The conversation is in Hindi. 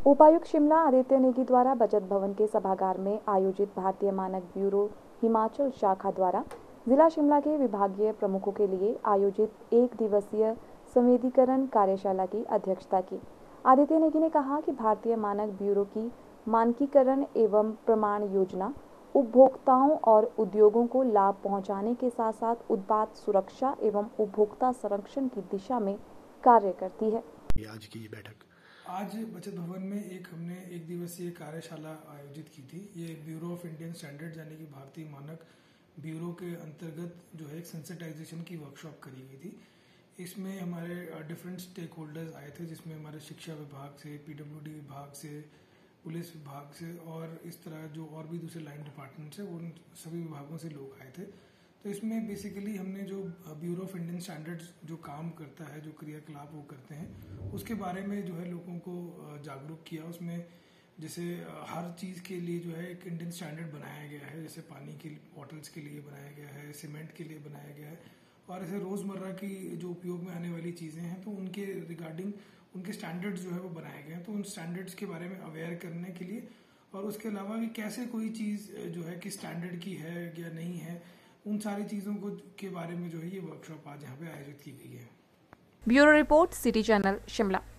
उपायुक्त शिमला आदित्य नेगी द्वारा बचत भवन के सभागार में आयोजित भारतीय मानक ब्यूरो हिमाचल शाखा द्वारा जिला शिमला के विभागीय प्रमुखों के लिए आयोजित एक दिवसीय संवेदीकरण कार्यशाला की अध्यक्षता की। आदित्य नेगी ने कहा कि भारतीय मानक ब्यूरो की मानकीकरण एवं प्रमाण योजना उपभोक्ताओं और उद्योगों को लाभ पहुंचाने के साथ साथ उत्पाद सुरक्षा एवं उपभोक्ता संरक्षण की दिशा में कार्य करती है। आज की बैठक आज बचत भवन में हमने एक दिवसीय कार्यशाला आयोजित की थी। ये ब्यूरो ऑफ इंडियन स्टैंडर्ड यानी कि भारतीय मानक ब्यूरो के अंतर्गत जो है एक सेंसिटाइजेशन की वर्कशॉप करी गई थी। इसमें हमारे डिफरेंट स्टेक होल्डर्स आए थे, जिसमें हमारे शिक्षा विभाग से, पीडब्ल्यूडी विभाग से, पुलिस विभाग से और इस तरह जो और भी दूसरे लाइन डिपार्टमेंट से उन सभी विभागों से लोग आए थे। तो इसमें बेसिकली हमने जो ब्यूरो ऑफ इंडियन स्टैंडर्ड्स जो काम करता है, जो क्रियाकलाप वो करते हैं, उसके बारे में जो है लोगों को जागरूक किया। उसमें जैसे हर चीज़ के लिए जो है एक इंडियन स्टैंडर्ड बनाया गया है, जैसे पानी की बॉटल्स के लिए बनाया गया है, सीमेंट के लिए बनाया गया है और ऐसे रोज़मर्रा की जो उपयोग में आने वाली चीज़ें हैं तो उनके रिगार्डिंग उनके स्टैंडर्ड्स जो है वो बनाए गए हैं। तो उन स्टैंडर्ड्स के बारे में अवेयर करने के लिए और उसके अलावा कि कैसे कोई चीज़ जो है कि स्टैंडर्ड की है या नहीं है, उन सारी चीज़ों को के बारे में जो है ये वर्कशॉप आज यहाँ पे आयोजित की गई है। Bureau report, city channel, Shimla.